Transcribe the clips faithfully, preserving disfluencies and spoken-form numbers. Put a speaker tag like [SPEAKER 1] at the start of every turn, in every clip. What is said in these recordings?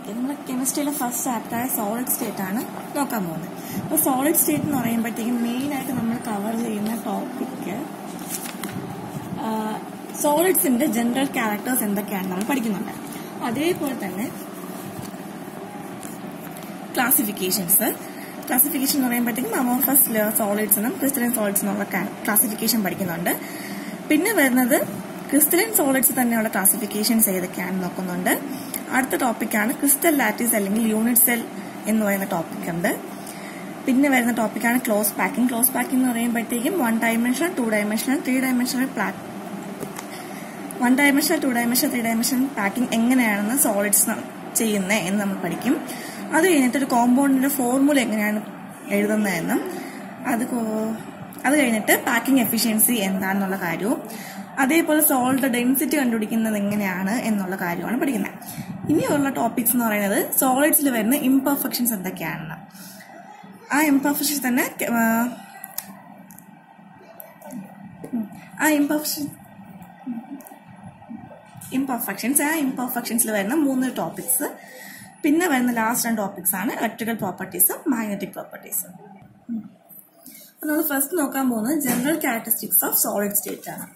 [SPEAKER 1] Okay, നമ്മൾ കെമിസ്ട്രിയിലെ first ചാപ്റ്ററായ സോളിഡ് സ്റ്റേറ്റ് ആണ് നോക്കാൻ പോകുന്നത്. അപ്പോൾ സോളിഡ് സ്റ്റേറ്റ് എന്ന് പറയുമ്പോഴത്തേക്കും മെയിനായിട്ട് നമ്മൾ കവർ ചെയ്യുന്ന ടോപ്പിക്ക് സോളിഡ്സിന്റെ ജനറൽ ക്യാരക്ടേഴ്സ് എന്തൊക്കെയാണ് നമ്മൾ പഠിക്കുന്നുണ്ട്. അതേപോലെ തന്നെ ക്ലാസിഫിക്കേഷൻസ് ക്ലാസിഫിക്കേഷൻ എന്ന് പറയുമ്പോഴത്തേക്കും അമോർഫസ് സോളിഡ്സ് എന്നും ക്രിസ്റ്റലൈൻ സോളിഡ്സ് എന്നുള്ള ക്ലാസിഫിക്കേഷൻ പഠിക്കുന്നുണ്ട്. പിന്നെ വരുന്നത് ക്രിസ്റ്റലൈൻ സോളിഡ്സ് തന്നെയുള്ള ക്ലാസിഫിക്കേഷൻസ് ഏതൊക്കെയാണെന്ന് നോക്കുന്നുണ്ട്. അടുത്ത ടോപ്പിക്കാണ് ക്രിസ്റ്റൽ ലാറ്റിസ് അല്ലെങ്കിൽ യൂണിറ്റ് സെൽ എന്ന് പറയുന്ന ടോപ്പിക് ഉണ്ട്. പിന്നെ വരുന്ന ടോപ്പിക്കാണ് ക്ലോസ് പാക്കിംഗ്. ക്ലോസ് പാക്കിംഗ് എന്ന് പറയുമ്പോഴത്തേക്കും one dimensional, two dimensional, three dimensional one dimensional two dimensional three dimensional packing എങ്ങനെയാണെന്ന് സോളിഡ്സ് ചെയ്യുന്നത് എന്ന് നമ്മൾ പഠിക്കും. അത് കഴിഞ്ഞിട്ട് ഒരു കോമ്പൗണ്ടിന്റെ ഫോർമുല എങ്ങനെയാണ് എഴുതുന്നതെന്നും അത് അത് കഴിഞ്ഞിട്ട് പാക്കിംഗ് എഫിഷ്യൻസി എന്താണെന്നുള്ള കാര്യവും അതേപോലെ സോൾട്ട് ഡെൻസിറ്റി കണ്ടുപിടിക്കുന്നത് എങ്ങനെയാണ് എന്നുള്ള കാര്യമാണ് പഠിക്കുന്നത്. ഇനിയുള്ള ടോപ്പിക്സ് എന്ന് പറയുന്നത് സോളിഡ്സിൽ വരുന്ന ഇംപെർഫെക്ഷൻസ് എന്തൊക്കെയാണെന്ന്. ആ ഇംപെർഫെക്ഷൻസ് തന്നെ ആ ഇംപെർഫെക്ഷൻ ഇംപെർഫെക്ഷൻസ് ആ ഇംപെർഫെക്ഷൻസിൽ വരുന്ന മൂന്ന് ടോപ്പിക്സ്. പിന്നെ വരുന്ന ലാസ്റ്റ് രണ്ട് ടോപ്പിക്സ് ആണ് ഇലക്ട്രിക്കൽ പ്രോപ്പർട്ടീസും മാഗ്നറ്റിക് പ്രോപ്പർട്ടീസും. നമ്മൾ ഫസ്റ്റ് നോക്കാൻ പോകുന്നത് general characteristics of solid state ആണ്.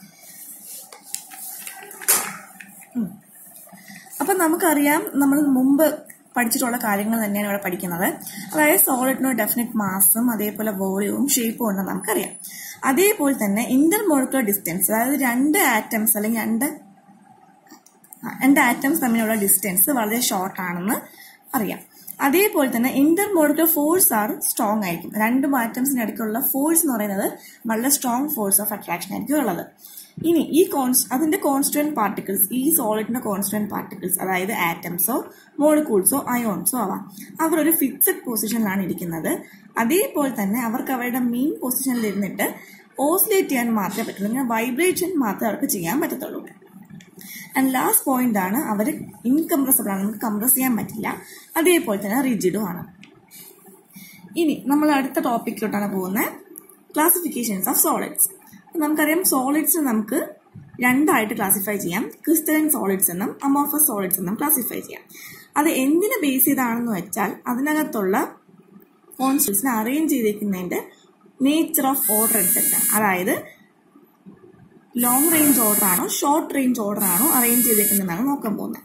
[SPEAKER 1] അപ്പൊ നമുക്കറിയാം, നമ്മൾ മുമ്പ് പഠിച്ചിട്ടുള്ള കാര്യങ്ങൾ തന്നെയാണ് ഇവിടെ പഠിക്കുന്നത്. അതായത് സോളിഡിന് ഡെഫിനിറ്റ് മാസും അതേപോലെ വോളിയവും ഷേപ്പും ഉണ്ടെന്ന് നമുക്കറിയാം. അതേപോലെ തന്നെ ഇന്റർ മോളിക്കുലർ ഡിസ്റ്റൻസ്, അതായത് രണ്ട് ആറ്റംസ് അല്ലെങ്കിൽ രണ്ട് രണ്ട് ആറ്റംസ് തമ്മിലുള്ള ഡിസ്റ്റൻസ് വളരെ ഷോർട്ട് ആണെന്ന് അറിയാം. അതേപോലെ തന്നെ intermolecular force are strong ആയിരിക്കും. രണ്ട് ആറ്റംസിന് ഇടയ്ക്കുള്ള ഫോഴ്സ് എന്ന് പറയുന്നത് വളരെ സ്ട്രോങ് ഫോഴ്സ് ഓഫ് അട്രാക്ഷൻ ആയിരിക്കും ഉള്ളത്. ഇനി ഈ കോൺസ് അതിന്റെ കോൺസ്റ്റുവന്റ് പാർട്ടിക്കിൾസ്, ഈ സോളിഡിന്റെ കോൺസ്റ്റുവന്റ് പാർട്ടിക്കിൾസ്, അതായത് ആറ്റംസോ മോളിക്യൂൾസോ അയോൺസോ ആവാം, അവർ ഒരു ഫിക്സഡ് പൊസിഷനിലാണ് ഇരിക്കുന്നത്. അതേപോലെ തന്നെ അവർക്ക് അവരുടെ മെയിൻ പൊസിഷനിൽ ഇരുന്നിട്ട് ഓസിലേറ്റ് ചെയ്യാൻ മാത്രമേ പറ്റുള്ളൂ, ഇങ്ങനെ വൈബ്രേഷൻ മാത്രമേ അവർക്ക് ചെയ്യാൻ പറ്റത്തുള്ളൂ. ആൻഡ് ലാസ്റ്റ് പോയിന്റ് ആണ്, അവർ ഇൻകംപ്രസബിൾ ആണ്, നമുക്ക് കംപ്രസ് ചെയ്യാൻ പറ്റില്ല. അതേപോലെ തന്നെ റിജിഡും ആണ്. ഇനി നമ്മൾ അടുത്ത ടോപ്പിക്കിലോട്ടാണ് പോകുന്നത്, ക്ലാസിഫിക്കേഷൻസ് ഓഫ് സോളിഡ്സ്. നമുക്കറിയാം സോളിഡ്സ് നമുക്ക് രണ്ടായിട്ട് ക്ലാസിഫൈ ചെയ്യാം. ക്രിസ്റ്റലൈൻ സോളിഡ്സ് എന്നും അമോർഫസ് സോളിഡ്സ് എന്നും ക്ലാസിഫൈ ചെയ്യാം. അത് എന്തിനെ ബേസ് ചെയ്താണെന്ന് വെച്ചാൽ അതിനകത്തുള്ള കോൺസ്റ്റന്റ്സിനെ അറേഞ്ച് ചെയ്തിരിക്കുന്നതിന്റെ നേച്ചർ ഓഫ് ഓർഡർ അനുസരിച്ചാണ്. അതായത് ലോങ് റേഞ്ച് ഓർഡർ ആണോ ഷോർട്ട് റേഞ്ച് ഓർഡർ ആണോ അറേഞ്ച് ചെയ്തിരിക്കുന്നതാണ് നോക്കാൻ പോകുന്നത്.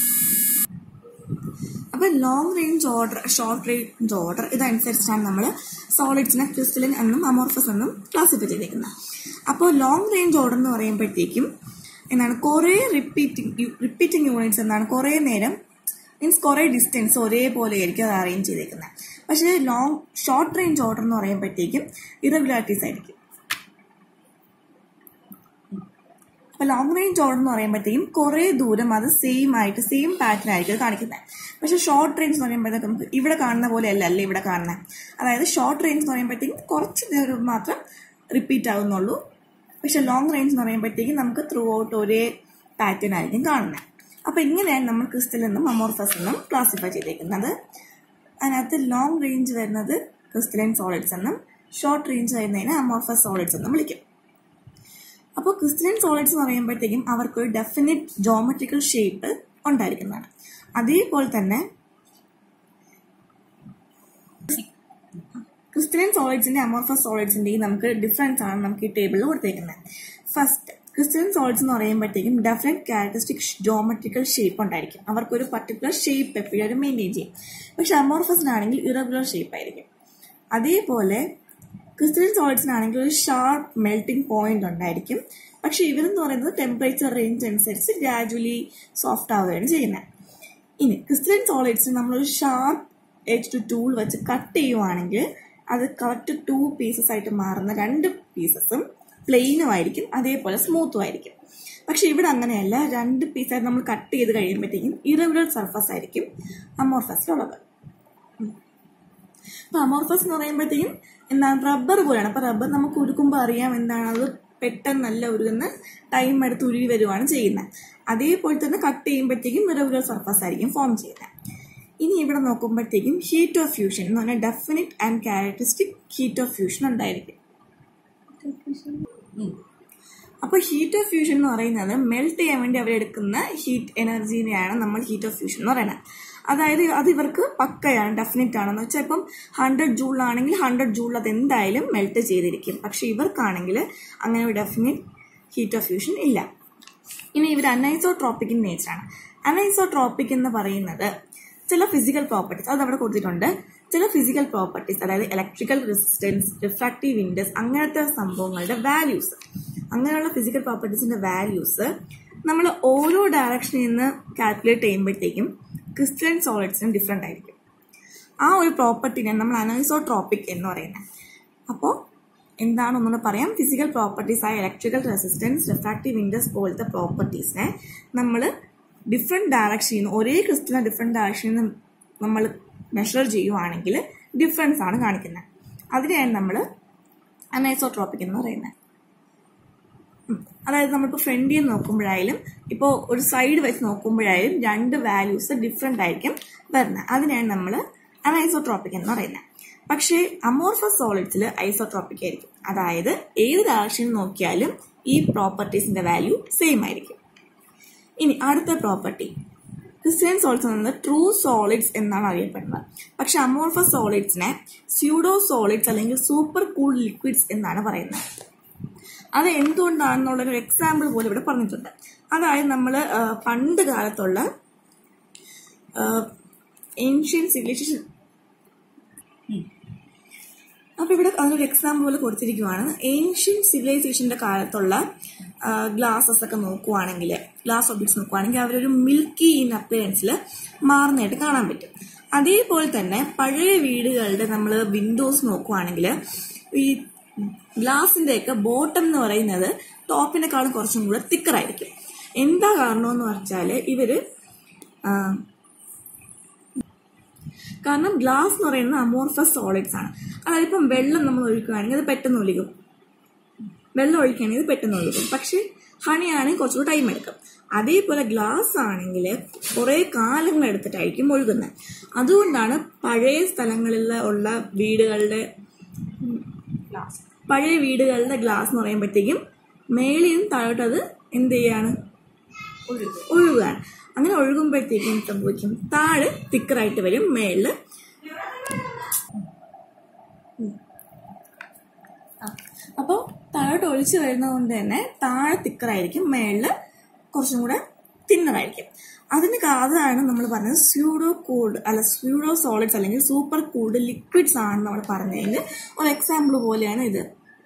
[SPEAKER 1] അപ്പൊ long range order, short range order ഇതനുസരിച്ചാണ് നമ്മൾ സോളിഡ്സിനെ ക്രിസ്റ്റലൈൻ എന്നും അമോർഫസ് എന്നും ക്ലാസിഫൈ ചെയ്തിരിക്കുന്നത്. അപ്പോൾ ലോങ് റേഞ്ച് ഓർഡർ എന്ന് പറയുമ്പോഴത്തേക്കും എന്താണ്, കുറെ റിപ്പീറ്റിംഗ് റിപ്പീറ്റിംഗ് യൂണിറ്റ്സ് എന്താണ്, കുറെ നേരം മീൻസ് കുറെ ഡിസ്റ്റൻസ് ഒരേപോലെ ആയിരിക്കും അത് അറേഞ്ച് ചെയ്തേക്കുന്നത്. പക്ഷേ ലോങ് ഷോർട്ട് റേഞ്ച് ഓർഡർ എന്ന് പറയുമ്പോഴത്തേക്കും ഇറഗുലാരിറ്റീസ് ആയിരിക്കും. അപ്പൊ ലോങ് റേഞ്ച് ഓർഡർ എന്ന് പറയുമ്പോഴത്തേക്കും കുറെ ദൂരം അത് സെയിം ആയിട്ട് സെയിം പാറ്റേൺ ആയിരിക്കും കാണിക്കുന്നത്. പക്ഷെ ഷോർട്ട് റേഞ്ച് എന്ന് പറയുമ്പോഴത്തേക്കും നമുക്ക് ഇവിടെ കാണുന്ന പോലെ അല്ല അല്ലേ ഇവിടെ കാണുന്നത്. അതായത് ഷോർട്ട് റേഞ്ച് എന്ന് പറയുമ്പോഴത്തേക്കും കുറച്ച് ദൂരം മാത്രം റിപ്പീറ്റ് ആകുന്നുള്ളൂ. പക്ഷെ ലോങ് റേഞ്ച് എന്ന് പറയുമ്പോഴത്തേക്കും നമുക്ക് ത്രൂ ഔട്ട് ഒരേ പാറ്റേൺ ആയിരിക്കും കാണുന്നത്. അപ്പൊ ഇങ്ങനെയാണ് നമ്മൾ ക്രിസ്റ്റൽ എന്നും അമോർഫസ് എന്നും ക്ലാസിഫൈ ചെയ്തേക്കുന്നത്. അതിനകത്ത് ലോങ് റേഞ്ച് വരുന്നത് ക്രിസ്റ്റലൈൻ സോളിഡ്സ് എന്നും ഷോർട്ട് റേഞ്ച് വരുന്നതിന് അമോർഫസ് സോളിഡ്സ് എന്നും വിളിക്കും. അപ്പോൾ ക്രിസ്റ്റലൈൻ സോളിഡ്സ് എന്ന് പറയുമ്പോഴത്തേക്കും അവർക്കൊരു ഡെഫിനിറ്റ് ജോമെട്രിക്കൽ ഷേപ്പ് ഉണ്ടായിരിക്കുന്നതാണ്. അതേപോലെ തന്നെ ക്രിസ്റ്റലൈൻ സോളിഡ്സിന്റെ അമോർഫസ് സോളിഡ്സിന്റെയും നമുക്ക് ഡിഫറൻസ് ആണ് നമുക്ക് ഈ ടേബിളിൽ കൊടുത്തേക്കുന്നത്. ഫസ്റ്റ്, ക്രിസ്റ്റലൈൻ സോളിഡ്സ് എന്ന് പറയുമ്പോഴത്തേക്കും ഡെഫിനറ്റ് ക്യാരക്ടറിസ്റ്റിക് ജോമെട്രിക്കൽ ഷേപ്പ് ഉണ്ടായിരിക്കും. അവർക്കൊരു പർട്ടിക്കുലർ ഷേപ്പ് എപ്പോഴും മെയിൻറ്റെയിൻ ചെയ്യും. പക്ഷെ അമോർഫസിനാണെങ്കിൽ ഇറഗുലർ ഷേപ്പ് ആയിരിക്കും. അതേപോലെ ക്രിസ്റ്റലൈൻ സോളിഡ്സിനാണെങ്കിൽ ഒരു ഷാർപ്പ് മെൽറ്റിംഗ് പോയിന്റ് ഉണ്ടായിരിക്കും. പക്ഷെ ഇവരെന്ന് പറയുന്നത് ടെമ്പറേച്ചർ റേഞ്ച് അനുസരിച്ച് ഗ്രാജുവലി സോഫ്റ്റ് ആവുകയാണ് ചെയ്യുന്നത്. ഇനി ക്രിസ്റ്റലൈൻ സോളിഡ്സിന് നമ്മളൊരു ഷാർപ്പ് എഡ്ജ് ടു ടൂൾ വെച്ച് കട്ട് ചെയ്യുവാണെങ്കിൽ അത് കറക്റ്റ് ടു പീസസ് ആയിട്ട് മാറുന്ന രണ്ട് പീസസും പ്ലെയിനും ആയിരിക്കും, അതേപോലെ സ്മൂത്തും ആയിരിക്കും. പക്ഷെ ഇവിടെ അങ്ങനെയല്ല, രണ്ട് പീസായിട്ട് നമ്മൾ കട്ട് ചെയ്ത് കഴിയുമ്പോഴത്തേക്കും ഇറഗുലർ സർഫസ് ആയിരിക്കും അമോർഫസിലുള്ളത്. അപ്പൊ അമോർഫസ് എന്ന് പറയുമ്പോഴത്തേക്കും എന്താണ്, റബ്ബർ പോലെയാണ്. അപ്പൊ റബ്ബർ നമുക്ക് ഉരുക്കുമ്പോൾ അറിയാം എന്താണ്, അത് പെട്ടെന്ന് നല്ല ഉരുകുന്ന ടൈം എടുത്ത് ഉരുകി വരുവാണ് ചെയ്യുന്നത്. അതേപോലെ തന്നെ കട്ട് ചെയ്യുമ്പോഴത്തേക്കും ഇറഗുലർ സർഫസ് ആയിരിക്കും ഫോം ചെയ്യുന്നത്. ഇനി ഇവിടെ നോക്കുമ്പോഴത്തേക്കും ഹീറ്റ് ഓഫ് ഫ്യൂഷൻ എന്ന് പറഞ്ഞാൽ definite and characteristic heat of fusion ഉണ്ടായിരിക്കും. അപ്പോൾ ഹീറ്റ് ഓഫ് ഫ്യൂഷൻ എന്ന് പറയുന്നത് മെൽറ്റ് ചെയ്യാൻ വേണ്ടി അവരെടുക്കുന്ന ഹീറ്റ് എനർജീനെയാണ് നമ്മൾ ഹീറ്റ് ഓഫ് ഫ്യൂഷൻ എന്ന് പറയുന്നത്. അതായത് അത് ഇവർക്ക് പക്കയാണ്, ഡെഫിനറ്റ് ആണെന്ന് വെച്ചാൽ ഇപ്പം ഹൺഡ്രഡ് ജൂളാണെങ്കിൽ ഹൺഡ്രഡ് ജൂൾ അത് എന്തായാലും മെൽറ്റ് ചെയ്തിരിക്കും. പക്ഷെ ഇവർക്കാണെങ്കിൽ അങ്ങനെ ഒരു ഡെഫിനറ്റ് ഹീറ്റ് ഓഫ് ഫ്യൂഷൻ ഇല്ല. ഇനി ഇവർ അനൈസോട്രോപ്പിക് ഇൻ നേച്ചറാണ്. അനൈസോട്രോപ്പിക് എന്ന് പറയുന്നത് ചില ഫിസിക്കൽ പ്രോപ്പർട്ടീസ് അത് അവിടെ കൊടുത്തിട്ടുണ്ട്. ചില ഫിസിക്കൽ പ്രോപ്പർട്ടീസ്, അതായത് ഇലക്ട്രിക്കൽ റെസിസ്റ്റൻസ്, റിഫ്രാക്റ്റീവ് ഇൻഡെക്സ്, അങ്ങനത്തെ സംഭവങ്ങളുടെ വാല്യൂസ്, അങ്ങനെയുള്ള ഫിസിക്കൽ പ്രോപ്പർട്ടീസിന്റെ വാല്യൂസ് നമ്മൾ ഓരോ ഡയറക്ഷനിൽ നിന്ന് കാൽക്കുലേറ്റ് ചെയ്യുമ്പോഴത്തേക്കും ക്രിസ്റ്റലൈൻ സോളിഡ്സിന് ഡിഫറെന്റ് ആയിരിക്കും. ആ ഒരു പ്രോപ്പർട്ടിനെ നമ്മൾ അനൈസോട്രോപ്പിക് എന്ന് പറയുന്നത്. അപ്പോൾ എന്താണ് ഒന്നുകൂടെ പറയാം, ഫിസിക്കൽ പ്രോപ്പർട്ടീസ് ആയ ഇലക്ട്രിക്കൽ റെസിസ്റ്റൻസ്, റിഫ്രാക്റ്റീവ് ഇൻഡെക്സ് പോലത്തെ പ്രോപ്പർട്ടീസിനെ നമ്മൾ ഡിഫറെന്റ് ഡയറക്ഷനിൽ നിന്ന്, ഒരേ ക്രിസ്റ്റലിനെ ഡിഫറെന്റ് ഡയറക്ഷനിൽ നിന്ന് നമ്മൾ മെഷർ ചെയ്യുവാണെങ്കിൽ ഡിഫറൻസ് ആണ് കാണിക്കുന്നത്. അതിനെയാണ് നമ്മൾ അനൈസോട്രോപ്പിക് എന്ന് പറയുന്നത്. അതായത് നമ്മളിപ്പോൾ ഫ്രണ്ടിൽ നിന്ന് നോക്കുമ്പോഴായാലും ഇപ്പോൾ ഒരു സൈഡ് വെച്ച് നോക്കുമ്പോഴായാലും രണ്ട് വാല്യൂസ് ഡിഫറെന്റ് ആയിരിക്കും വരുന്നത്. അതിനെയാണ് നമ്മൾ അനൈസോട്രോപ്പിക് എന്ന് പറയുന്നത്. പക്ഷേ അമോർഫസ് സോളിഡ്സിൽ ഐസോട്രോപ്പിക് ആയിരിക്കും. അതായത് ഏത് ഡയറക്ഷനിൽ നോക്കിയാലും ഈ പ്രോപ്പർട്ടീസിന്റെ വാല്യൂ സെയിം ആയിരിക്കും. ഇനി അടുത്ത പ്രോപ്പർട്ടി, ക്രിസ്റ്റലൈൻ സോളിഡ്സ് എന്നത് ട്രൂ സോളിഡ്സ് എന്നാണ് അറിയപ്പെടുന്നത്. പക്ഷെ അമോർഫസ് സോളിഡ്സിനെ സ്യൂഡോ സോളിഡ്സ് അല്ലെങ്കിൽ സൂപ്പർ കൂൾ ലിക്വിഡ്സ് എന്നാണ് പറയുന്നത്. അത് എന്തുകൊണ്ടാണെന്നുള്ളൊരു എക്സാമ്പിൾ പോലും ഇവിടെ പറഞ്ഞിട്ടുണ്ട്. അതായത് നമ്മൾ പണ്ട് കാലത്തുള്ള ഏൻഷ്യൻ സിവിലൈസേഷൻ, അപ്പൊ ഇവിടെ അതിനൊരു എക്സാമ്പിൾ പോലെ കൊടുത്തിരിക്കുവാണ്. ഏൻഷ്യൻ സിവിലൈസേഷന്റെ കാലത്തുള്ള ഗ്ലാസസ് ഒക്കെ നോക്കുവാണെങ്കിൽ, ഗ്ലാസ് ഒബ്ജക്ട്സ് നോക്കുവാണെങ്കിൽ അവരൊരു മിൽക്കി ഇൻ അപ്പിയറൻസിൽ മാറുന്നതായിട്ട് കാണാൻ പറ്റും. അതേപോലെ തന്നെ പഴയ വീടുകളുടെ നമ്മൾ വിൻഡോസ് നോക്കുവാണെങ്കിൽ ഈ ഗ്ലാസിന്റെ ഒക്കെ ബോട്ടം എന്ന് പറയുന്നത് ടോപ്പിനെക്കാളും കുറച്ചും കൂടെ തിക്കറായിരിക്കും. എന്താ കാരണമെന്ന് വെച്ചാല് ഇവര് കാരണം ഗ്ലാസ് എന്ന് പറയുന്നത് അമോർഫസ് സോളിഡ്സ് ആണ്. അതായത് ഇപ്പം വെള്ളം നമ്മൾ ഒഴിക്കുകയാണെങ്കിൽ അത് പെട്ടെന്ന് ഒഴുകും, വെള്ളം ഒഴിക്കുകയാണെങ്കിൽ അത് പെട്ടെന്ന് ഒഴുകും. പക്ഷെ ഹണി ആണെങ്കിൽ കുറച്ചുകൂടെ ടൈം എടുക്കും. അതേപോലെ ഗ്ലാസ് ആണെങ്കിൽ കുറെ കാലങ്ങൾ എടുത്തിട്ടായിരിക്കും ഒഴുകുന്നത്. അതുകൊണ്ടാണ് പഴയ സ്ഥലങ്ങളിൽ ഉള്ള വീടുകളുടെ പഴയ വീടുകളുടെ ഗ്ലാസ് എന്ന് പറയുമ്പോഴത്തേക്കും മേളിൽ നിന്ന് താഴോട്ട് അത് എന്ത് ചെയ്യാണ്, ഒഴുകുകയാണ്. അങ്ങനെ ഒഴുകുമ്പോഴത്തേക്കും സംഭവിക്കും താഴെ തിക്കറായിട്ട് വരും, മേളില് അപ്പോൾ താഴോട്ട് ഒഴിച്ചു വരുന്നത് കൊണ്ട് തന്നെ താഴെ തിക്കറായിരിക്കും, മേളില് കുറച്ചും കൂടെ തിന്നറായിരിക്കും. അതിന് അതാണ് നമ്മൾ പറഞ്ഞത് സ്യൂഡോ കൂൾഡ് അല്ല സ്യൂഡോ സോളിഡ്സ് അല്ലെങ്കിൽ സൂപ്പർ കൂൾഡ് ലിക്വിഡ്സ് ആണെന്ന് നമ്മൾ പറഞ്ഞതിൽ ഒരു എക്സാമ്പിൾ പോലെയാണ് ഇത്.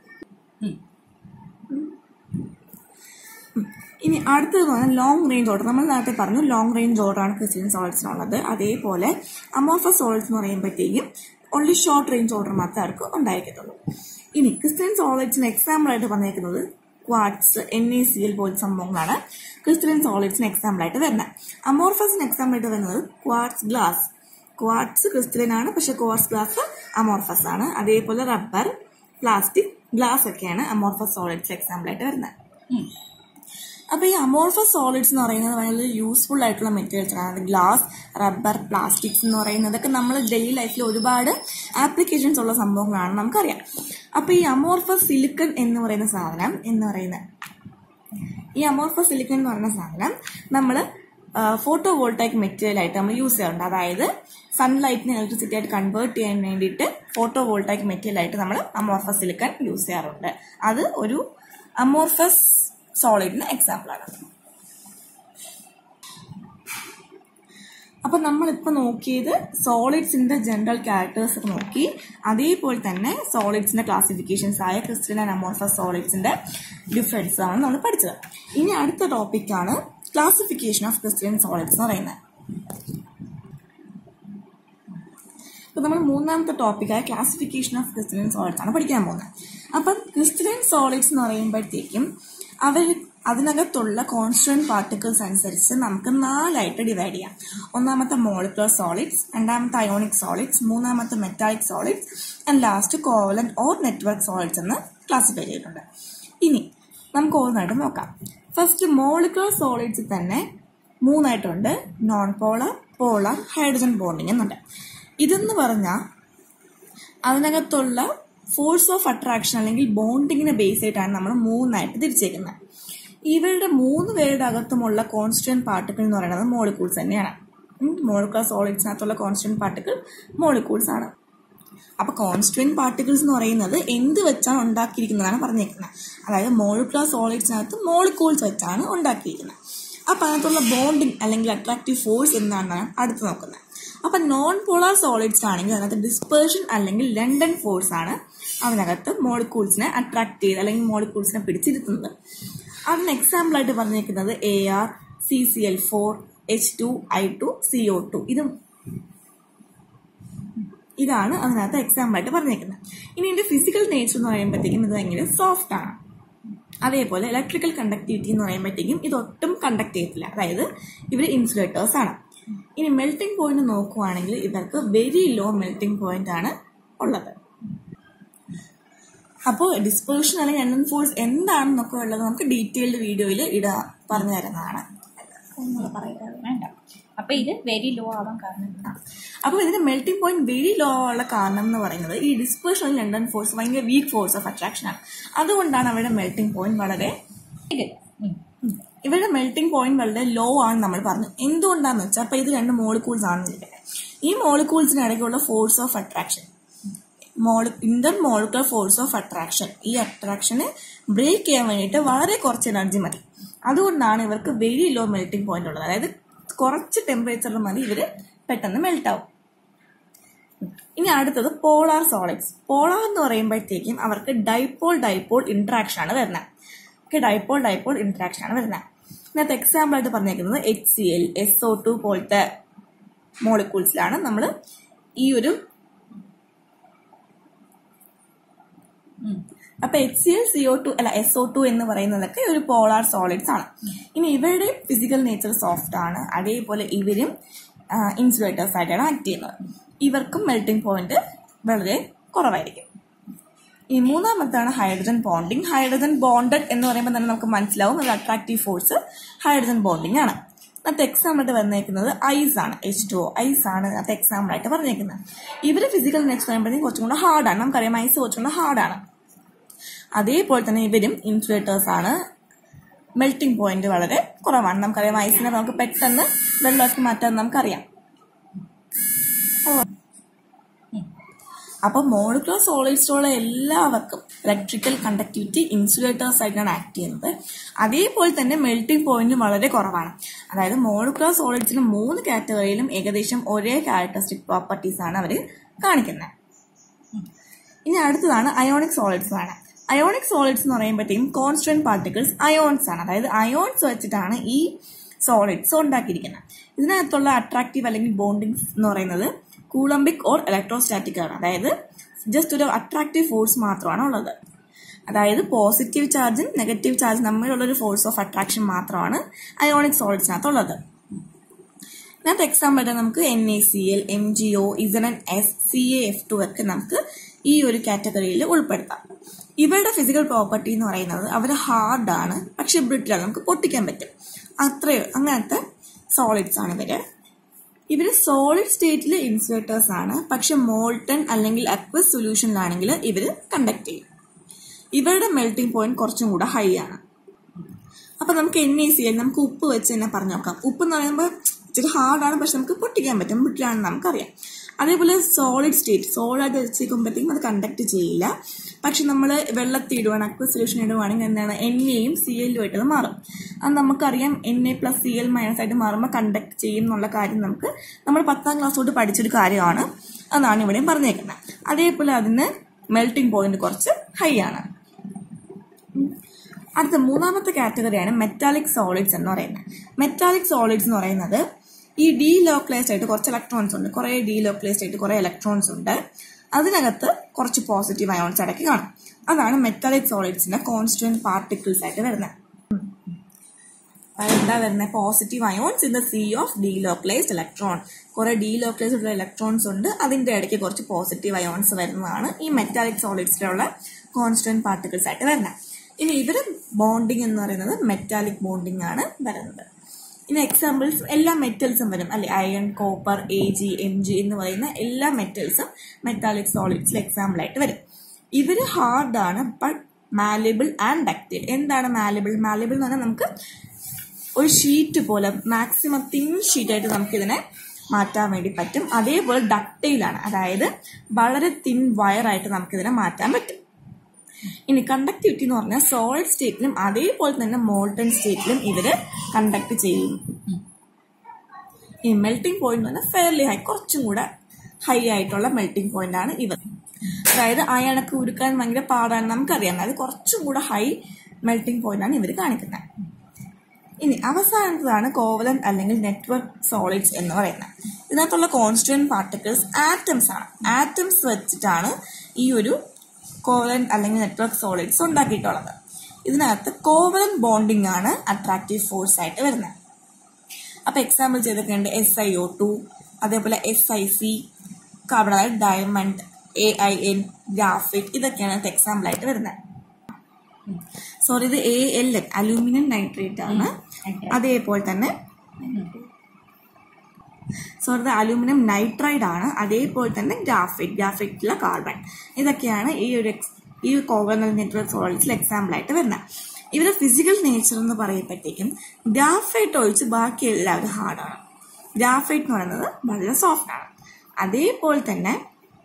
[SPEAKER 1] ഇനി അടുത്തത് പറഞ്ഞാൽ ലോങ് റേഞ്ച് ഓർഡർ. നമ്മൾ നേരത്തെ പറഞ്ഞു ലോങ് റേഞ്ച് ഓർഡർ ആണ് ക്രിസ്റ്റലൈൻ സോളിഡ്സിനുള്ളത്. അതേപോലെ അമോർഫസ് സോളിഡ്സ് എന്ന് പറയുമ്പോഴത്തേക്കും ഓൺലി ഷോർട്ട് റേഞ്ച് ഓർഡർ മാത്രമേ അവർക്ക് ഉണ്ടായിരിക്കത്തുള്ളൂ. ഇനി ക്രിസ്റ്റലൈൻ സോളിഡ്സിന് എക്സാമ്പിൾ ആയിട്ട് പറഞ്ഞിരിക്കുന്നത് quartz, N A C L പോലത്തെ സംഭവങ്ങളാണ് ക്രിസ്റ്റലൈൻ സോളിഡ്സിന് എക്സാമ്പിൾ ആയിട്ട് വരുന്നത്. അമോർഫസിന് എക്സാമ്പിൾ ആയിട്ട് വരുന്നത് ക്വാർട്സ് ഗ്ലാസ്. ക്വാർട്സ് ക്രിസ്റ്റലൈൻ ആണ്, പക്ഷെ ക്വാർട്സ് ഗ്ലാസ് അമോർഫസ് ആണ്. അതേപോലെ റബ്ബർ, പ്ലാസ്റ്റിക്, ഗ്ലാസ് ഒക്കെയാണ് അമോർഫസ് സോളിഡ്സ് എക്സാമ്പിൾ ആയിട്ട് വരുന്നത്. അപ്പൊ ഈ അമോർഫസ് സോളിഡ്സ് എന്ന് പറയുന്നത് വളരെ യൂസ്ഫുൾ ആയിട്ടുള്ള മെറ്റീരിയൽസ് ആണ്. ഗ്ലാസ്, റബ്ബർ, പ്ലാസ്റ്റിക്സ് എന്ന് പറയുന്നതൊക്കെ നമ്മൾ ഡെയിലി ലൈഫിൽ ഒരുപാട് ആപ്ലിക്കേഷൻസ് ഉള്ള സംഭവങ്ങളാണ് നമുക്കറിയാം. അപ്പൊ ഈ അമോർഫസ് സിലിക്കൺ എന്ന് പറയുന്ന സാധനം എന്ന് പറയുന്ന ഈ അമോർഫസ് സിലിക്കൺ എന്ന് പറയുന്ന സാധനം നമ്മൾ ഫോട്ടോ വോൾട്ടായിക് മെറ്റീരിയൽ ആയിട്ട് നമ്മൾ യൂസ് ചെയ്യാറുണ്ട്. അതായത് സൺലൈറ്റിനെ ഇലക്ട്രിസിറ്റി ആയിട്ട് കൺവേർട്ട് ചെയ്യാൻ വേണ്ടിയിട്ട് ഫോട്ടോ വോൾട്ടായിക് മെറ്റീരിയൽ ആയിട്ട് നമ്മൾ അമോർഫസ് സിലിക്കൺ യൂസ് ചെയ്യാറുണ്ട്. അത് ഒരു അമോർഫസ് സോളിഡിന് എക്സാമ്പിൾ ആണ്. അപ്പൊ നമ്മളിപ്പോ നോക്കിയത് സോളിഡ്സിന്റെ ജനറൽ ക്യാരക്ടേഴ്സ് ഒക്കെ നോക്കി, അതേപോലെ തന്നെ സോളിഡ്സിന്റെ ക്ലാസിഫിക്കേഷൻസ് ആയ ക്രിസ്റ്റലൈൻ ആൻഡ് അമോർഫസ് സോളിഡ്സിന്റെ ഡിഫറൻസ് ആണ് നമ്മൾ പഠിച്ചത്. ഇനി അടുത്ത ടോപ്പിക്കാണ് ക്ലാസിഫിക്കേഷൻ ഓഫ് ക്രിസ്റ്റലൈൻ സോളിഡ്സ് എന്ന് പറയുന്നത്. അപ്പൊ നമ്മൾ മൂന്നാമത്തെ ടോപ്പിക്കായ ക്ലാസിഫിക്കേഷൻ ഓഫ് ക്രിസ്റ്റലൈൻ സോളിഡ്സ് ആണ് പഠിക്കാൻ പോകുന്നത്. അപ്പം ക്രിസ്റ്റലൈൻ സോളിഡ്സ് എന്ന് പറയുമ്പോഴത്തേക്കും അവർ അതിനകത്തുള്ള കോൺസ്റ്റന്റ് പാർട്ടിക്കിൾസ് അനുസരിച്ച് നമുക്ക് നാലായിട്ട് ഡിവൈഡ് ചെയ്യാം. ഒന്നാമത്തെ മോളിക്കുലർ സോളിഡ്സ്, രണ്ടാമത്തെ അയോണിക് സോളിഡ്സ്, മൂന്നാമത്തെ metallic solids and last covalent or network solids എന്ന് ക്ലാസിഫൈ ചെയ്തിട്ടുണ്ട്. ഇനി നമുക്ക് ഓരോന്നായിട്ട് നോക്കാം. ഫസ്റ്റ് മോളിക്കുലർ സോളിഡ്സ് തന്നെ മൂന്നായിട്ടുണ്ട്, non polar, polar, hydrogen bonding എന്നുണ്ട്. ഇതെന്ന് പറഞ്ഞാൽ അതിനകത്തുള്ള ഫോഴ്സ് ഓഫ് അട്രാക്ഷൻ അല്ലെങ്കിൽ ബോണ്ടിങ്ങിനെ ബേസ് ആയിട്ടാണ് നമ്മൾ മൂന്നായിട്ട് തിരിച്ചേക്കുന്നത്. ഇവരുടെ മൂന്ന് പേരുടെ അകത്തുമുള്ള കോൺസ്റ്റന്റ് പാർട്ടിക്കിൾ എന്ന് പറയുന്നത് മോളിക്യൂൾസ് തന്നെയാണ്. മോളിക്കുലർ സോളിഡ്സിനകത്തുള്ള കോൺസ്റ്റന്റ് പാർട്ടിക്കിൾ മോളിക്യൂൾസ് ആണ്. അപ്പൊ കോൺസ്റ്റന്റ് പാർട്ടിക്കിൾസ് എന്ന് പറയുന്നത് എന്ത് വെച്ചാണ് ഉണ്ടാക്കിയിരിക്കുന്നതാണ് പറഞ്ഞേക്കുന്നത്. അതായത് മോളിക്കുലർ സോളിഡ്സിനകത്ത് മോളിക്യൂൾസ് വെച്ചാണ് ഉണ്ടാക്കിയിരിക്കുന്നത്. അപ്പൊ അതിനകത്തുള്ള ബോണ്ടിങ് അല്ലെങ്കിൽ അട്രാക്റ്റീവ് ഫോഴ്സ് എന്താണെന്നാണ് അടുത്ത് നോക്കുന്നത്. അപ്പൊ നോൺ പോളാർ സോളിഡ്സ് ആണെങ്കിൽ അതിനകത്ത് ഡിസ്പേർഷൻ അല്ലെങ്കിൽ ലണ്ടൻ ഫോഴ്സ് ആണ് അതിനകത്ത് മോളിക്യൂൾസിനെ അട്രാക്ട് ചെയ്ത് അല്ലെങ്കിൽ മോളിക്യൂൾസിനെ പിടിച്ചിരുത്തുന്നത്. അതിന് എക്സാമ്പിൾ ആയിട്ട് പറഞ്ഞേക്കുന്നത് A R, C C L four, H two, I two, C O two. ഇത് ഇതാണ് അതിനകത്ത് എക്സാമ്പിൾ ആയിട്ട് പറഞ്ഞേക്കുന്നത്. ഇനി ഇതിന്റെ ഫിസിക്കൽ നേച്ചർ എന്ന് പറയുമ്പോഴത്തേക്കും ഇത് ഭയങ്കര സോഫ്റ്റ് ആണ്. അതേപോലെ ഇലക്ട്രിക്കൽ കണ്ടക്ടിവിറ്റി എന്ന് പറയുമ്പോഴത്തേക്കും ഇതൊട്ടും കണ്ടക്ട് ചെയ്യത്തില്ല. അതായത് ഇവർ ഇൻസുലേറ്റേഴ്സ് ആണ്. ഇനി മെൽറ്റിംഗ് പോയിന്റ് നോക്കുവാണെങ്കിൽ ഇവർക്ക് വെരി ലോ മെൽറ്റിംഗ് പോയിന്റ് ആണ് ഉള്ളത്. അപ്പോൾ ഡിസ്പേർഷൻ അല്ലെങ്കിൽ ലണ്ടൻ ഫോഴ്സ് എന്താണെന്നൊക്കെ ഉള്ളത് നമുക്ക് ഡീറ്റെയിൽഡ് വീഡിയോയിൽ ഇടാ പറഞ്ഞു തരുന്നതാണ്.
[SPEAKER 2] വേണ്ട. അപ്പൊ ഇത് വെരി ലോ ആവാൻ കാരണം
[SPEAKER 1] അപ്പൊ ഇതിന്റെ മെൽറ്റിംഗ് പോയിന്റ് വെരി ലോ ഉള്ള കാരണം എന്ന് പറയുന്നത് ഈ ഡിസ്പേർഷൻ ലണ്ടൻ ഫോഴ്സ് ഭയങ്കര വീക്ക് ഫോഴ്സ് ഓഫ് അട്രാക്ഷൻ ആണ്. അതുകൊണ്ടാണ് അവരുടെ മെൽറ്റിംഗ് പോയിന്റ് വളരെ ഇവരുടെ മെൽറ്റിംഗ് പോയിന്റ് വളരെ ലോ ആണ് നമ്മൾ പറഞ്ഞു. എന്തുകൊണ്ടാന്ന് വെച്ചാൽ അപ്പൊ ഇത് രണ്ട് മോളിക്യൂൾസ് ആണെന്നിരിക്കട്ടെ. ഈ മോളിക്യൂൾസിന് ഇടയ്ക്കുള്ള ഫോഴ്സ് ഓഫ് അട്രാക്ഷൻ മോളി intermolecular force of attraction ഈ അട്രാക്ഷനെ ബ്രേക്ക് ചെയ്യാൻ വേണ്ടിയിട്ട് വളരെ കുറച്ച് എനർജി മതി. അതുകൊണ്ടാണ് ഇവർക്ക് വെരി ലോ മെൽറ്റിംഗ് പോയിന്റ് ഉള്ളത്. അതായത് കുറച്ച് ടെമ്പറേച്ചറിൽ മതി ഇവര് പെട്ടെന്ന് മെൽറ്റ് ആവും. ഇനി അടുത്തത് പോളാർ സോളിഡ്സ്. പോളാർ എന്ന് പറയുമ്പോഴത്തേക്കും അവർക്ക് ഡൈപോൾ ഡൈപോൾ ഇന്ററാക്ഷൻ ആണ് വരുന്നത്. ഓക്കെ, ഡൈപോൾ ഡൈപോൾ ഇന്ററാക്ഷൻ ആണ് വരുന്നത്. ഇതിനകത്ത് എക്സാമ്പിൾ ആയിട്ട് പറഞ്ഞേക്കുന്നത് H C L, S O two പോലത്തെ മോളിക്യൂൾസിലാണ് നമ്മൾ ഈ ഒരു അപ്പൊ H C L, C O two അല്ല എസ് ഒ ടു എന്ന് പറയുന്നതൊക്കെ ഒരു പോളാർ സോളിഡ്സ് ആണ്. ഇനി ഇവരുടെ ഫിസിക്കൽ നേച്ചർ സോഫ്റ്റ് ആണ്. അതേപോലെ ഇവരും ഇൻസുലേറ്റേഴ്സ് ആയിട്ടാണ് ആക്ട് ചെയ്യുന്നത്. ഇവർക്കും മെൽറ്റിംഗ് പോയിന്റ് വളരെ കുറവായിരിക്കും. ഈ മൂന്നാമത്താണ് ഹൈഡ്രജൻ ബോണ്ടിങ്. ഹൈഡ്രജൻ ബോണ്ടഡ് എന്ന് പറയുമ്പോൾ തന്നെ നമുക്ക് മനസ്സിലാവും ഒരു അട്രാക്റ്റീവ് ഫോഴ്സ് ഹൈഡ്രജൻ ബോണ്ടിങ് ആണ്. അതിനകത്ത് എക്സാമ്പിൾ ആയിട്ട് പറഞ്ഞേക്കുന്നത് ഐസ് ആണ്. എച്ച് ടു ഒ ഐസ് ആണ് അതിനകത്ത് എക്സാമ്പിൾ ആയിട്ട് പറഞ്ഞേക്കുന്നത്. ഇവര് ഫിസിക്കൽ നേച്ചർ പറയുമ്പോഴത്തേക്കും കുറച്ചും കൂടെ ഹാർഡാണ്. നമുക്കറിയാം ഐസ് കുറച്ചും കൂടെ ഹാർഡാണ്. അതേപോലെ തന്നെ ഇവരും ഇൻസുലേറ്റേഴ്സ് ആണ്. മെൽറ്റിംഗ് പോയിന്റ് വളരെ കുറവാണ്. നമുക്കറിയാം ഐസിനെ നമുക്ക് പെട്ടെന്ന് വെള്ളമാക്കി മാറ്റാൻ നമുക്കറിയാം. അപ്പൊ മോളിക്കുലർ സോളിഡ്സിലുള്ള എല്ലാവർക്കും ഇലക്ട്രിക്കൽ കണ്ടക്ടിവിറ്റി ഇൻസുലേറ്റേഴ്സ് ആയിട്ടാണ് ആക്ട് ചെയ്യുന്നത്. അതേപോലെ തന്നെ മെൽറ്റിംഗ് പോയിന്റ് വളരെ കുറവാണ്. അതായത് മോളിക്കുലർ സോളിഡ്സിന് മൂന്ന് കാറ്റഗറിയിലും ഏകദേശം ഒരേ ക്യാരക്ടറിസ്റ്റിക് പ്രോപ്പർട്ടീസ് ആണ് അവർ കാണിക്കുന്നത്. ഇനി അടുത്തതാണ് അയോണിക് സോളിഡ്സ് ആണ്. അയോണിക് സോളിഡ്സ് എന്ന് പറയുമ്പോഴത്തേക്കും കോൺസ്റ്റന്റ് പാർട്ടിക്കിൾസ് അയോൺസ് ആണ്. അതായത് അയോൺസ് വെച്ചിട്ടാണ് ഈ സോളിഡ്സ് ഉണ്ടാക്കിയിരിക്കുന്നത്. ഇതിനകത്തുള്ള അട്രാക്റ്റീവ് അല്ലെങ്കിൽ ബോണ്ടിങ് എന്ന് പറയുന്നത് കൂളംബിക് ഓർ ഇലക്ട്രോസ്റ്റാറ്റിക് ആണ്. അതായത് ജസ്റ്റ് ഒരു അട്രാക്റ്റീവ് ഫോഴ്സ് മാത്രമാണ് ഉള്ളത്. അതായത് പോസിറ്റീവ് ചാർജും നെഗറ്റീവ് ചാർജും തമ്മിലുള്ള ഒരു ഫോഴ്സ് ഓഫ് അട്രാക്ഷൻ മാത്രമാണ് അയോണിക് സോളിഡ്സിനകത്തുള്ളത്. ഇതിനകത്ത് എക്സാമ്പിൾ ആയിട്ട് നമുക്ക് N A C L, M G O, Z N S, C A F two ഒക്കെ നമുക്ക് ഈ ഒരു കാറ്റഗറിയിൽ ഉൾപ്പെടുത്താം. ഇവരുടെ ഫിസിക്കൽ പ്രോപ്പർട്ടി എന്ന് പറയുന്നത് അവർ ഹാർഡാണ്, പക്ഷെ ബ്രിട്ടിലാണ്, നമുക്ക് പൊട്ടിക്കാൻ പറ്റും. അത്രയോ അങ്ങനത്തെ സോളിഡ്സ് ആണ് ഇവര്. ഇവര് സോളിഡ് സ്റ്റേറ്റിൽ ഇൻസുലേറ്റേഴ്സ് ആണ്, പക്ഷെ മോൾട്ടൺ അല്ലെങ്കിൽ അക്വസ് സൊല്യൂഷനിലാണെങ്കിൽ ഇവര് കണ്ടക്ട് ചെയ്യും. ഇവരുടെ മെൽറ്റിംഗ് പോയിന്റ് കുറച്ചും കൂടെ ഹൈ ആണ്. അപ്പൊ നമുക്ക് എൻ എ സി എൽ നമുക്ക് ഉപ്പ് വെച്ച് തന്നെ പറഞ്ഞു നോക്കാം. ഉപ്പ് എന്ന് പറയുമ്പോൾ ഇച്ചിരി ഹാർഡാണ്, പക്ഷെ നമുക്ക് പൊട്ടിക്കാൻ പറ്റും, ബ്രിട്ടിലാണെന്ന് നമുക്കറിയാം. അതേപോലെ സോളിഡ് സ്റ്റേറ്റ് സോളിഡ് വെച്ചേക്കുമ്പോഴത്തേക്കും അത് കണ്ടക്ട് ചെയ്യില്ല. പക്ഷെ നമ്മൾ വെള്ളത്തിൽ ഇടുവാണ്, അക്വസ് സൊല്യൂഷൻ ഇടുവാണെങ്കിൽ എന്താണ് എൻ എയും സി എല്ലും ആയിട്ട് അത് മാറും. അത് നമുക്കറിയാം N A plus C L minus ആയിട്ട് മാറുമ്പോൾ കണ്ടക്ട് ചെയ്യും എന്നുള്ള കാര്യം നമുക്ക് നമ്മൾ പത്താം ക്ലാസ് തൊട്ട് പഠിച്ചൊരു കാര്യമാണ്. അതാണ് ഇവിടെയും പറഞ്ഞേക്കുന്നത്. അതേപോലെ അതിന് മെൽറ്റിംഗ് പോയിന്റ് കുറച്ച് ഹൈ ആണ്. അടുത്ത മൂന്നാമത്തെ കാറ്റഗറിയാണ് മെറ്റാലിക് സോളിഡ്സ് എന്ന് പറയുന്നത്. മെറ്റാലിക് സോളിഡ്സ് എന്ന് പറയുന്നത് ഈ ഡി ലോക്കലൈസ്ഡ് ആയിട്ട് കുറച്ച് ഇലക്ട്രോൺസ് ഉണ്ട്, കുറെ ഡി ലോക്കലൈസ്ഡ് ആയിട്ട് കുറെ ഇലക്ട്രോൺസ് ഉണ്ട്. അതിനകത്ത് കുറച്ച് പോസിറ്റീവ് അയോൺസ് ഇടയ്ക്ക് കാണും. അതാണ് മെറ്റാലിക് സോളിഡ്സിന്റെ കോൺസ്റ്റുവന്റ് പാർട്ടിക്കിൾസ് ആയിട്ട് വരുന്നത്. എന്താ വരുന്നത്? Positive ions in the sea of delocalised electron. കുറെ ഡി ലോക്കലൈസ്ഡ് ഉള്ള ഇലക്ട്രോൺസ് ഉണ്ട്, അതിന്റെ ഇടയ്ക്ക് കുറച്ച് പോസിറ്റീവ് അയോൺസ് വരുന്നതാണ് ഈ മെറ്റാലിക് സോളിഡ്സിലുള്ള കോൺസ്റ്റുവന്റ് പാർട്ടിക്കിൾസ് ആയിട്ട് വരുന്നത്. ഇനി ഇവര് ബോണ്ടിങ് എന്ന് പറയുന്നത് മെറ്റാലിക് ബോണ്ടിങ് ആണ് വരുന്നത്. ഇനി എക്സാമ്പിൾസ് എല്ലാ മെറ്റൽസും വരും അല്ലെ, iron, copper, A G, M G എന്ന് പറയുന്ന എല്ലാ മെറ്റൽസും മെറ്റാലിക് സോളിഡ്സിൽ എക്സാമ്പിൾ ആയിട്ട് വരും. ഇവര് ഹാർഡാണ് ബട്ട് മാലിബിൾ ആൻഡ് ഡക്റ്റൈൽ. എന്താണ് മാലിബിൾ? മാലിബിൾ എന്ന് പറഞ്ഞാൽ നമുക്ക് ഒരു ഷീറ്റ് പോലെ മാക്സിമം തിൻ ഷീറ്റായിട്ട് നമുക്കിതിനെ മാറ്റാൻ വേണ്ടി പറ്റും. അതേപോലെ ഡക്റ്റൈലാണ്, അതായത് വളരെ തിൻ വയറായിട്ട് നമുക്കിതിനെ മാറ്റാൻ പറ്റും. ഇനി കണ്ടക്ടിവിറ്റി എന്ന് പറഞ്ഞാൽ സോളിഡ് സ്റ്റേറ്റിലും അതേപോലെ തന്നെ മോൾട്ടൺ സ്റ്റേറ്റിലും ഇവര് കണ്ടക്ട് ചെയ്യും. ഈ മെൽറ്റിംഗ് പോയിന്റ് എന്ന് പറഞ്ഞാൽ ഫെയർലി ഹൈ, കുറച്ചും കൂടെ ഹൈ ആയിട്ടുള്ള മെൽറ്റിംഗ് പോയിന്റ് ആണ് ഇവർ. അതായത് അയണൊക്കെ ഉരുക്കാൻ ഭയങ്കര പാടാണ് നമുക്കറിയാം, അത് കുറച്ചും കൂടെ ഹൈ മെൽറ്റിംഗ് പോയിന്റ് ആണ് ഇവർ കാണിക്കുന്നത്. ഇനി അവസാനത്തതാണ് കോവലന്റ് അല്ലെങ്കിൽ നെറ്റ്വർക്ക് സോളിഡ്സ് എന്ന് പറയുന്നത്. ഇതിനകത്തുള്ള കോൺസ്റ്റുവന്റ് പാർട്ടിക്കിൾസ് ആറ്റംസ് ആണ്. ആറ്റംസ് വെച്ചിട്ടാണ് ഈ ഒരു കോവലന്റ് അല്ലെങ്കിൽ നെറ്റ്വർക്ക് സോളിഡ്സ് ഉണ്ടാക്കിയിട്ടുള്ളത്. ഇതിനകത്ത് കോവലന്റ് ബോണ്ടിങ് ആണ് അട്രാക്റ്റീവ് ഫോഴ്സ് ആയിട്ട് വരുന്നത്. അപ്പൊ എക്സാമ്പിൾ ചെയ്തൊക്കെ ഉണ്ട് എസ് ഐ ഒ ടു, അതേപോലെ S I C, carbon diamond, A I N, graphite, ഇതൊക്കെയാണ് എക്സാമ്പിൾ ആയിട്ട് വരുന്നത്. സോറി, ഇത് A L N aluminium nitrate ആണ്. അതേപോലെ തന്നെ സോറി ഇത് അലൂമിനിയം നൈട്രൈഡ് ആണ്. അതേപോലെ തന്നെ ഗ്രാഫൈറ്റ്, ഗ്രാഫൈറ്റിലെ കാർബൺ, ഇതൊക്കെയാണ് ഈ ഒരു ഈ കോവലന്റ് നെറ്റ്വർക്ക് സോളിഡ്സിൽ എക്സാമ്പിൾ ആയിട്ട് വരുന്നത്. ഇവരുടെ ഫിസിക്കൽ നേച്ചർ എന്ന് പറയുമ്പോഴത്തേക്കും ഗ്രാഫൈറ്റ് ഒഴിച്ച് ബാക്കി എല്ലാവരും ഹാർഡാണ്. ഗ്രാഫൈറ്റ് എന്ന് പറയുന്നത് വളരെ സോഫ്റ്റ് ആണ്. അതേപോലെ തന്നെ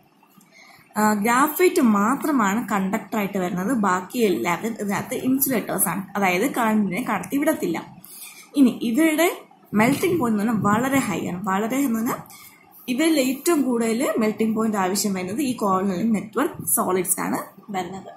[SPEAKER 1] ഗ്രാഫൈറ്റ് മാത്രമാണ് കണ്ടക്ടർ ആയിട്ട് വരുന്നത്. ബാക്കി എല്ലാവരും ഇതിനകത്ത് ഇൻസുലേറ്റേഴ്സ് ആണ്, അതായത് കറണ്ടിനെ കടത്തി വിടത്തില്ല. ഇനി ഇവരുടെ മെൽറ്റിംഗ് പോയിന്റ് എന്ന് പറഞ്ഞാൽ വളരെ ഹൈ ആണ്. വളരെ എന്ന് പറഞ്ഞാൽ ഇവരിൽ ഏറ്റവും കൂടുതൽ മെൽറ്റിംഗ് പോയിന്റ് ആവശ്യം വരുന്നത് ഈ കോവലന്റ് നെറ്റ്വർക്ക് സോളിഡ്സ് ആണ് വരുന്നത്.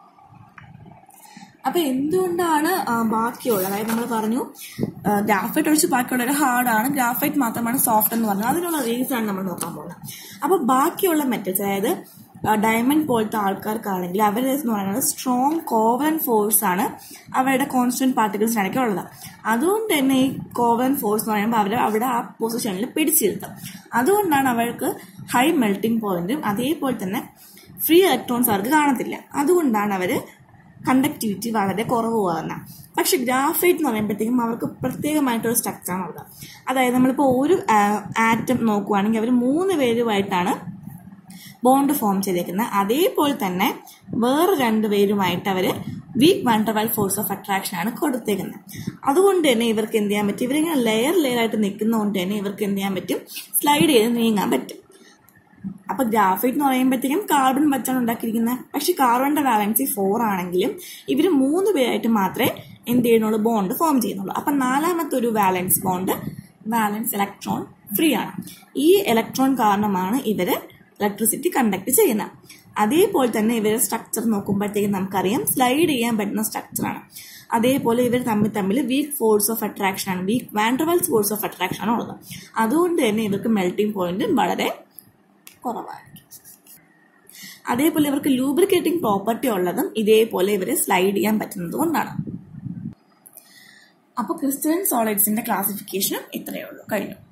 [SPEAKER 1] അപ്പൊ എന്തുകൊണ്ടാണ് ബാക്കിയുള്ള, അതായത് നമ്മൾ പറഞ്ഞു ഗ്രാഫൈറ്റ് ഒഴിച്ച് ബാക്കിയുള്ളവർ ഹാർഡാണ്, ഗ്രാഫൈറ്റ് മാത്രമാണ് സോഫ്റ്റ് എന്ന് പറഞ്ഞത്, അതിനുള്ള റീസൺ ആണ് നമ്മൾ നോക്കാൻ പോകുന്നത്. അപ്പൊ ബാക്കിയുള്ള മെറ്റൽസ്, അതായത് ഡയമണ്ട് പോലത്തെ ആൾക്കാർക്കാണെങ്കിൽ അവരുടെ എന്ന് പറയുന്നത് സ്ട്രോങ് കോവലന്റ് ഫോഴ്സ് ആണ് അവരുടെ കോൺസ്റ്റന്റ് പാർട്ടിക്കിൾസിനിടയ്ക്ക് ഉള്ളത്. അതുകൊണ്ട് തന്നെ ഈ കോവലന്റ് ഫോഴ്സ് എന്ന് പറയുമ്പോൾ അവർ അവിടെ ആ പൊസിഷനിൽ പിടിച്ചിരുത്തും. അതുകൊണ്ടാണ് അവർക്ക് ഹൈ മെൽറ്റിംഗ് പോയിന്റും അതേപോലെ തന്നെ ഫ്രീ ഇലക്ട്രോൺസ് അവർക്ക് കാണത്തില്ല. അതുകൊണ്ടാണ് അവര് കണ്ടക്ടിവിറ്റി വളരെ കുറവ് പോകുന്നത്. പക്ഷെ ഗ്രാഫൈറ്റ് എന്ന് പറയുമ്പോഴത്തേക്കും അവർക്ക് പ്രത്യേകമായിട്ടൊരു സ്ട്രക്ചറാണ് ഉള്ളത്. അതായത് നമ്മളിപ്പോൾ ഒരു ആറ്റം നോക്കുവാണെങ്കിൽ അവർ മൂന്ന് പേരുമായിട്ടാണ് ബോണ്ട് ഫോം ചെയ്തേക്കുന്നത്. അതേപോലെ തന്നെ വേറെ രണ്ട് പേരുമായിട്ട് അവർ weak van der Waal force of attraction ആണ് കൊടുത്തേക്കുന്നത്. അതുകൊണ്ട് തന്നെ ഇവർക്ക് എന്ത് ചെയ്യാൻ പറ്റും, ഇവരിങ്ങനെ ലെയർ ലെയർ ആയിട്ട് നിൽക്കുന്നതുകൊണ്ട് തന്നെ ഇവർക്ക് എന്ത് ചെയ്യാൻ പറ്റും, സ്ലൈഡ് ചെയ്ത് നീങ്ങാൻ പറ്റും. അപ്പൊ ഗ്രാഫൈറ്റ് എന്ന് പറയുമ്പോഴത്തേക്കും കാർബൺ വെച്ചാണ് ഉണ്ടാക്കിയിരിക്കുന്നത്. പക്ഷെ കാർബണിന്റെ വാലൻസി ഫോർ ആണെങ്കിലും ഇവര് മൂന്ന് പേരായിട്ട് മാത്രമേ എന്ത് ചെയ്യുന്നുള്ളൂ, ബോണ്ട് ഫോം ചെയ്യുന്നുള്ളൂ. അപ്പൊ നാലാമത്തെ ഒരു valence bond, valence electron free ആണ്. ഈ ഇലക്ട്രോൺ കാരണമാണ് ഇവര് ഇലക്ട്രിസിറ്റി കണ്ടക്ട് ചെയ്യുന്നത്. അതേപോലെ തന്നെ ഇവരുടെ സ്ട്രക്ചർ നോക്കുമ്പോഴത്തേക്കും നമുക്കറിയാം സ്ലൈഡ് ചെയ്യാൻ പറ്റുന്ന സ്ട്രക്ചറാണ്. അതേപോലെ ഇവർ തമ്മിൽ തമ്മിൽ വീക്ക് ഫോഴ്സ് ഓഫ് അട്രാക്ഷൻ ആണ്, weak van der Waals force of attraction ആണ് ഉള്ളത്. അതുകൊണ്ട് തന്നെ ഇവർക്ക് മെൽറ്റിംഗ് പോയിന്റ് വളരെ കുറവായിരിക്കും. അതേപോലെ ഇവർക്ക് ലൂബ്രിക്കേറ്റിംഗ് പ്രോപ്പർട്ടി ഉള്ളതും ഇതേപോലെ ഇവരെ സ്ലൈഡ് ചെയ്യാൻ പറ്റുന്നത് കൊണ്ടാണ്. അപ്പോൾ ക്രിസ്റ്റലൈൻ സോളിഡ്സിന്റെ ക്ലാസിഫിക്കേഷനും ഇത്രയേ ഉള്ളൂ, കഴിഞ്ഞു.